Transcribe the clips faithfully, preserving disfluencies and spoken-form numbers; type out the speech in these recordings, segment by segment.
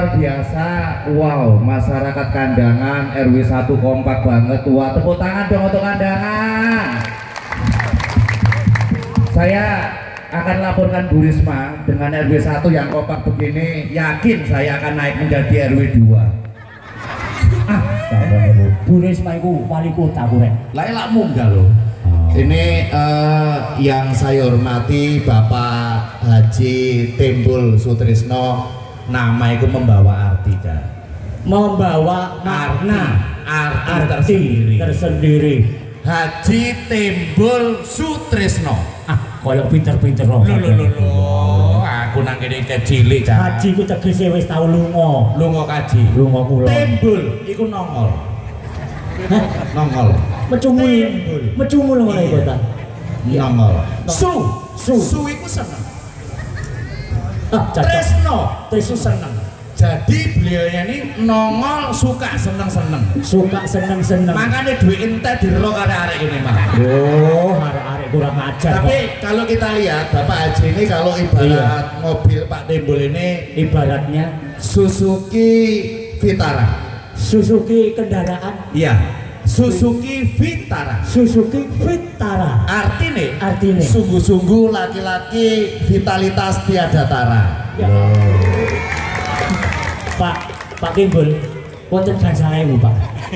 biasa. Wow, masyarakat Kandangan R W satu kompak banget. Wah, tepuk tangan dong untuk Kandangan. Saya akan laporkan Bu Risma dengan R W satu yang kompak begini, yakin saya akan naik menjadi R W dua. Ah, Bu Risma itu wali kota kurek. Lah elak munggah loh. Ini uh, yang saya hormati Bapak Haji Timbul Sutrisno, nama itu membawa arti kan? Membawa makna, arti, arti, arti tersendiri. tersendiri. Haji Timbul Sutrisno. Ah, koyok pinter-pinter loh. Loh, loh, loh, loh. Aku nang kene cilik cah. Haji ku tegese wis tau lunga. Lunga kaji. Lunga kula. Timbul iku nongol. Hah? Nongol. Mecumul. Mecumul ngono iku ta. Nongol. Su, su, su iku seneng. Ah, Tresno, Tresno seneng. Jadi beliaunya ini nongol suka seneng-seneng. Suka seneng-seneng. Makanya duit ente dirok arek-arek ini mah. Oh, arek-arek kurang ajar. Tapi kok. kalau kita lihat Bapak Haji ini kalau ibarat iya. mobil Pak Timbul ini ibaratnya Suzuki Vitara. Suzuki kendaraan. Iya. Suzuki Vitara. Suzuki Vitara. Artine, artine sungguh-sungguh laki-laki vitalitas tiada tara. Ya. Oh. Pak, Pak Timbul, wonten gangsal ewu, Pak.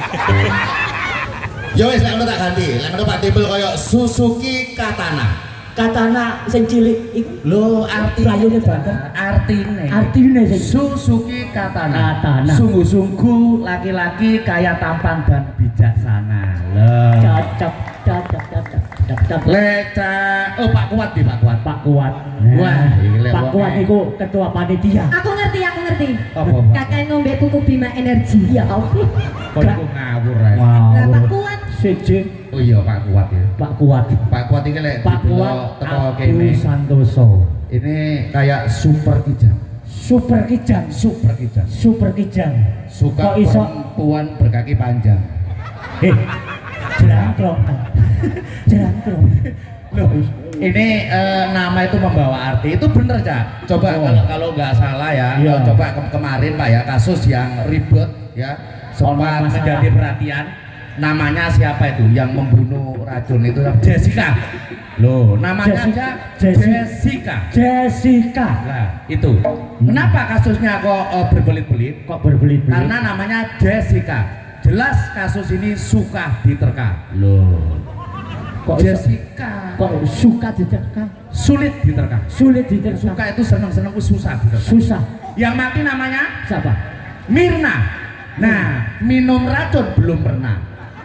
Ya wis lek tak ganti. Lek Pak Timbul koyo Suzuki Katana. Katana sing cilik iku lho arti layune banter. Artine. Artine sing Suzuki Katana. Katana. Sungguh-sungguh laki-laki kaya tampan dan bijaksana. Loh. Cocok, cocok, cocok. Cocok. Leca. Oh, Pak Kuat di Pak Kuat. Pak Kuat. Wah, Pak Kuat niku ketua panitia. Aku ngerti, aku ngerti. Apa? Kakek ngombe kuku Bima Energi. Ya ampun. Kok iku ngawur ae. Lah Pak Kuat siji. Oh iya Pak Kuat ya. Pak Kuat. Pak Kuat iki lek Pak Kuat teko kene. Santoso. Ini kayak super kijang. Super kijang, super kijang. Super kijang. Suka kok iso perempuan berkaki panjang. Eh, jerangkrong. Jerangkrong. Loh, ini uh, nama itu membawa arti. Itu bener, Cak. Coba oh. kalau kalau nggak salah ya, ya. coba ke kemarin Pak ya, kasus yang ribet ya, sempat menjadi perhatian. Namanya siapa itu yang membunuh racun itu? Jessica. Loh, namanya aja Jessica. Jessica. Lah, itu. Hmm. Kenapa kasusnya kok uh, berbelit-belit? Kok berbelit-belit? Karena namanya Jessica. Jelas kasus ini suka diterka. Loh. Kok Jessica? Kok suka diterka? Sulit diterka. Sulit diterka. Suka itu seneng-seneng, susah diterka. Susah. Yang mati namanya siapa? Mirna. Nah, hmm. minum racun belum pernah.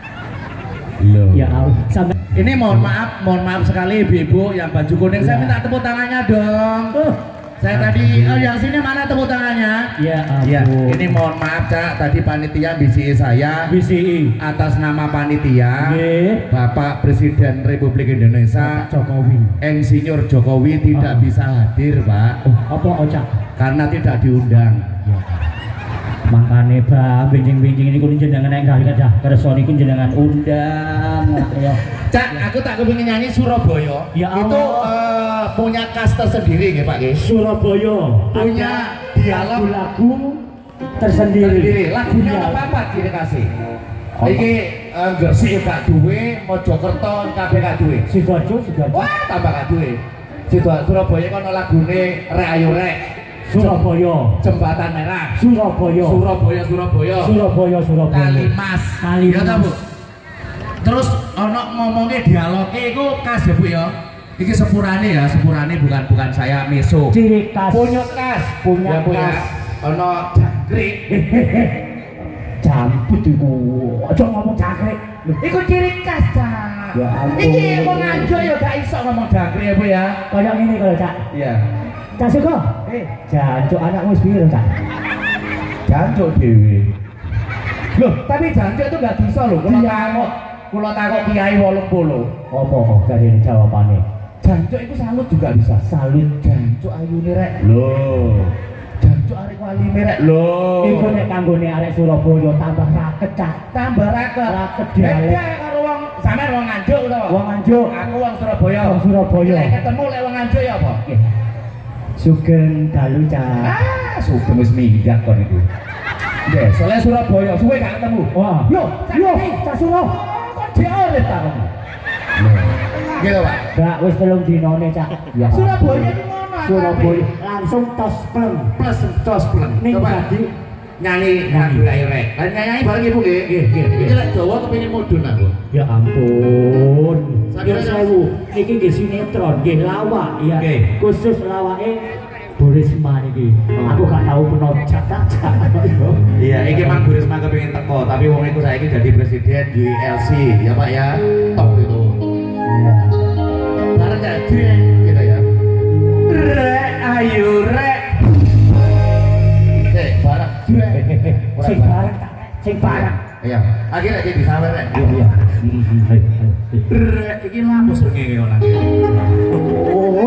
Loh. Ya Allah. Sampai ini mohon maaf, mohon maaf sekali ibu-ibu yang baju kuning. Ya. Saya minta tepuk tangannya dong. Uh. Saya ampun. Tadi, oh yang sini mana tepuk tangannya? Ya ampun. Ya, ini mohon maaf Cak, tadi panitia B C I saya B C I atas nama panitia yeah. Bapak Presiden Republik Indonesia Bapak Jokowi Insinyur Jokowi tidak uh. bisa hadir Pak. Oh, apa Ocak? Karena tidak diundang. Ya. Makane Bang benjing-benjing ini kun jenengan nek gawe kadah kersa niku jenengan undang ya. Cak, aku tak kepengin nyanyi Surabaya. Ya Allah. Itu uh, punya khas tersendiri nggih Pak nggih. Surabaya punya dialog lagu tersendiri. tersendiri. Lagunya apa-apa ciri kasih. Iki uh, Gresik gak duwe, Mojokerto kabeh gak duwe. Sidoarjo, Sidoarjo. Wah, tambah gak duwe. Sidoarjo Surabaya kono lagune Rek Ayo Rek. Surabaya, Jembatan Merah. Surabaya, Surabaya, Surabaya, Surabaya, Surabaya. Kalimas, Kalimas. Ya, Bu. Terus ono ngomongnya dialognya itu khas ya Bu ya. Iki sepurane ya, sepurane bukan bukan saya meso. Ciri khas. Punya khas, punya ya, Bu, khas. Ya. Ono jangkrik. Jamput iku. Aja ngomong jangkrik. Iku ciri khas, Cak. Ya ampun. Iki wong Nganjuk ya gak iso ngomong jangkrik ya Bu ya. Kayak ngene kalau Cak. Iya. Cak Suko, eh, jancuk anakmu wis piro, Cak? Jancuk dhewe. Loh, tapi jancuk itu gak bisa loh. Kula takok, kula takok Kiai wolong puluh. Apa kok gari jawabane? Jancuk itu salut juga bisa. Salut jancuk ayune rek. Loh. Jancuk arek waline rek. Loh. Iku nek kanggone arek Surabaya tambah raket, Cak. Tambah raket. Raket dialek. Beda karo wong sampean wong Nganjuk to. Wong Nganjuk. Aku wong Surabaya. Wong Surabaya. Nek ketemu lek wong Nganjuk ya apa? Sugeng dalu, Cak. Ah, sugeng wis minggat kon iku. Nggih, soalnya Surabaya suwe gak ketemu. Wah. Yo, Yo, Cak Suro. kok dioleh ta kon. Gitu, Pak. Gak wis telung dinone, Cak. Ya. Surabaya itu ngono. Surabaya langsung tos pleng. Plus tos pleng. Ning Coba dadi nyanyi nyanyi ayo rek. Lan nyanyi bareng Ibu nggih. Nggih, nggih, nggih. Iki lek Jawa kepengin mudhun aku. Ya ampun. Sampai Ya sewu. Niki nggih sinetron, nggih lawak ya. Nggih. Khusus lawake Bu Risma niki. Aku gak tahu menojak cacak. Iya, iki Mang Bu Risma kepengin teko, tapi wong iku saiki jadi presiden U L C, ya Pak ya. Top itu. Iya. Bareng jadi gitu ya. Rek ayo rek. Eh, bareng. Sing bareng tak, sing bareng. Iya, akhirnya iki disawer rek. Iya, iya. Rek iki lapus ngene ngono. Oh.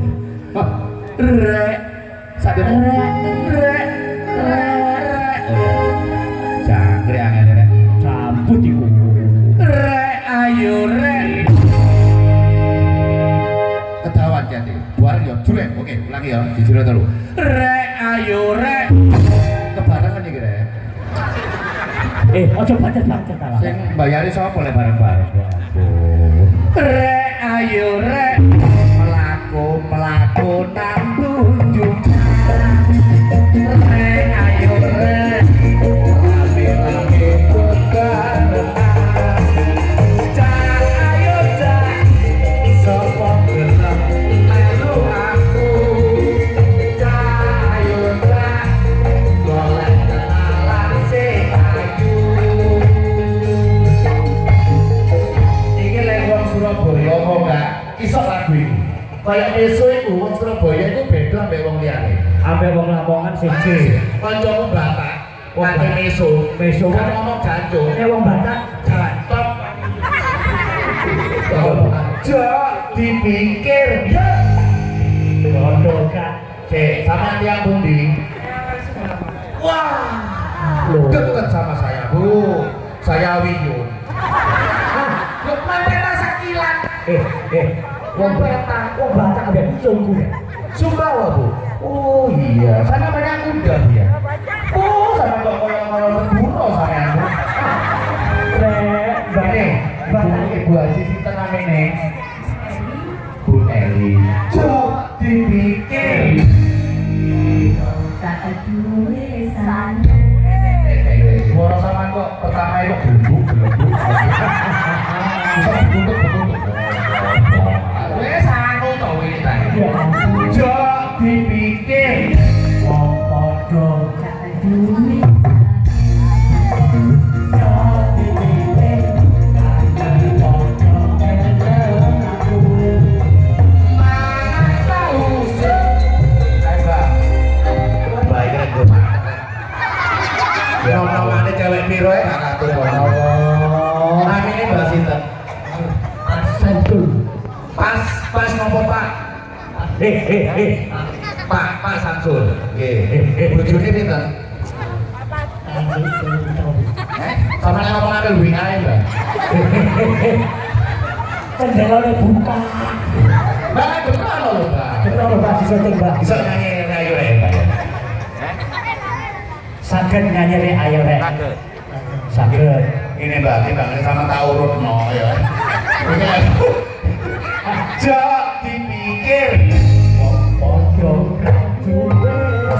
Rek. Satu rek. Rek. Rek. Jangkrik angel rek. Campur iku. Rek ayo rek. Ketahuan jadi. Buar yo jurek. Oke, ulangi ya. Dijurek terus. Rek ayo rek. Kebarengan iki rek. Eh, ojo bancet-bancet ta. Sing bayari sapa lek bareng-bareng. Rek ayo rek. Melaku melaku nang tunjungan. Rek ayo rek. Lami-lami bebarengan. Cak ayo cak. Sopo gelem melu aku. Cak ayo cak. Golek kenalan sing ayu. Iki lek wong Surabaya kok gak iso lagu iki. Kayak esuk iku wong Surabaya iku beda mbek wong liyane. Ambek wong Lamongan siji. Kancaku Batak, nganti meso, Meso. kan ngomong jancuk. Eh wong Batak Jalan top. Aja dipikir ya. bodoh kan. Cek, sama tiang pundi? Wah, dekat sama saya, Bu. Saya Wiyu. Lukman peta sakilan. Eh, eh, wong Batak, wong Batak ada di sungguh ya. Sumbawa, Bu. Oh iya, sana banyak kuda dia. Oh, sana kok yang kalau berburu sama aku. Rek, Bane, Bane Ibu Haji sinten namine? Bu Eli. Cuk dipikir. Tak duwe san. Suara sama kok pertama itu gelembung, gelembung. Bisa betutuk, betutuk. Wes aku tau ini tadi. Cuk dipikir. wong podo. Tak duwe Nong-nongane cewek piro ya? Satu oh. Namine Mbak Sinten? Santul. Pas, pas ngopo Pak? Eh, eh, eh. Pak, Pak Samsul. Nggih. Bojone pinten? Eh, sama yang ngomong ambil W A ya, Mbak? Jendelane buka. Mbak, beneran lho, Mbak. Kita Mbak bisa coba. Bisa nyanyi ayo rek, Mbak. Saged nyanyi rek ayo rek. Saged. Ini Mbak, kita nggak sama tahu urut no ya. Ini aja dipikir. Podo duwe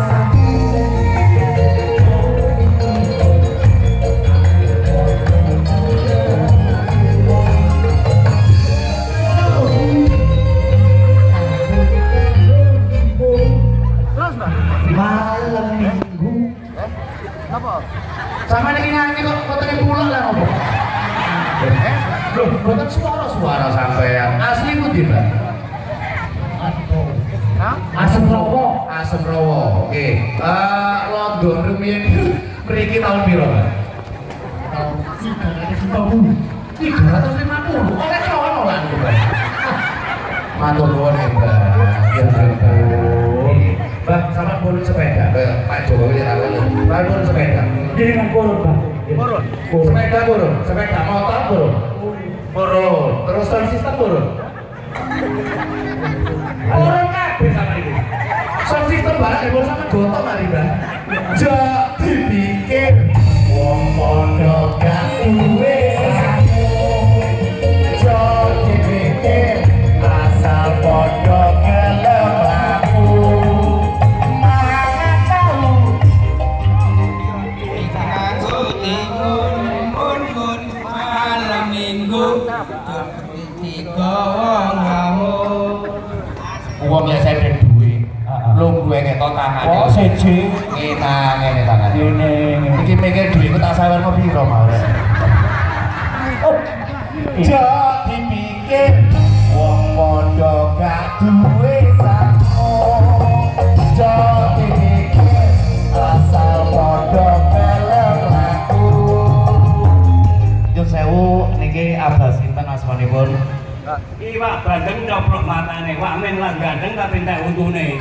malam minggu. Sama ini nyanyi kok fotonya pulang lah ngomong. Eh, loh, bukan suara-suara sampean. Asli ku di Mbak? Asem rowo. Asem Rowo. Oke. Eh, London rumiyin mriki tahun piro, Mbak? tiga ratus lima puluh. Oleh sono lah niku, Mbak. Matur nuwun ya, Mbak. Ya, Mbak. Mbak, sama purun sepeda. Eh, Pak Jokowi ya tahu. Pak purun sepeda. Dengan kurun, Pak. Purun. Sepeda purun, sepeda motor purun. Purun. Terus sound system purun. Purun kabeh sama ini. Sound system itu barang ibu sama gotong hari mbak. Jok dipikir wong podo gak duwe sangu. Jok dipikir asal podo gelem laku. Mangan tahu Aku timun mun malam minggu tiga wong ngamuk. uang ya saya dan duwe. Belum gue ketok tangan. Oh, siji. Ngene ngene tangan. Ini. Iki mikir duitku tak sawer mau piro mau. Oh. Jok dipikir wong podo gak duwe sangu. Jok dipikir asal podo gelem laku. Nyun sewu niki abah sinten asmanipun? Iwak bandeng coplok matane, wak men lan gandeng tapi entek untune.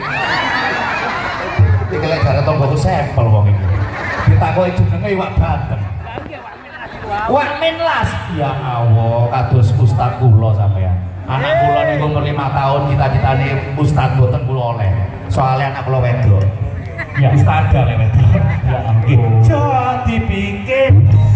Iki lek jare tonggoku sampel wong iki. Ditakoki jenenge iwak bandeng. Wak minlas. Ya Allah, kados ustaz kula sampean. Anak kula niku umur lima tahun, cita-citane ustaz boten kula oleh. Soalnya anak kula wedok. Ya Ustazah lek wedok. ya ampun. Jok dipikir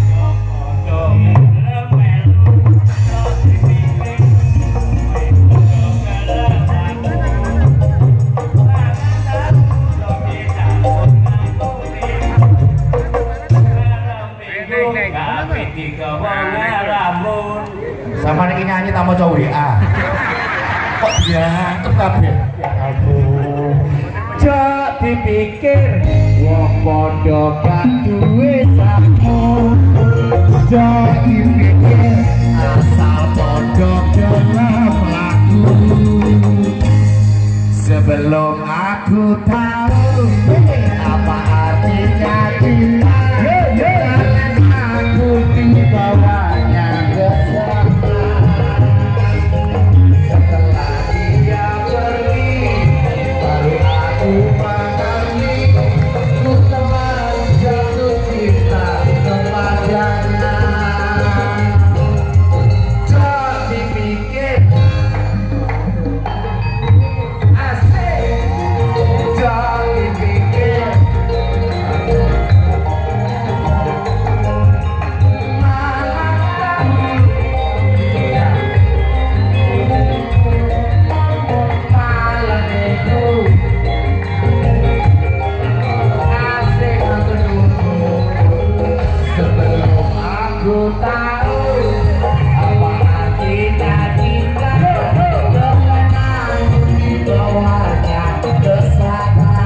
sama niki nyanyi tak maca W A. Kok diangkat kabeh? Ya ampun. Jok dipikir wong padha gak duwe sangu. Jok dipikir asal padha gelem laku. Sebelum aku tahu apa artinya cinta, dan aku dibawanya ke sana. Setelah dia pergi, baru aku mengerti, ku telah jatuh cinta kepadanya. Jok dipikir asik, jok dipikir malam itu asik aku dulu. Sebelum aku tahu apa artinya cinta, dengan aku dibawanya ke sana.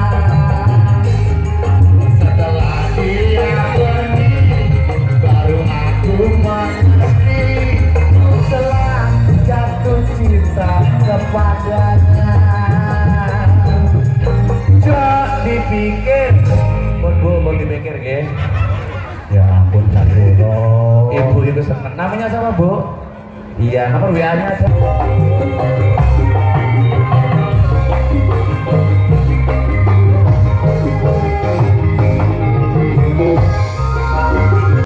Setelah dia pergi, baru aku mengerti, ku telah jatuh cinta kepadanya. Jok dipikir, mun bu, mau dipikir nggih. Ya ampun Cakro. Ibu itu seneng. Namanya siapa bu? Iya, nomor W A-nya aja.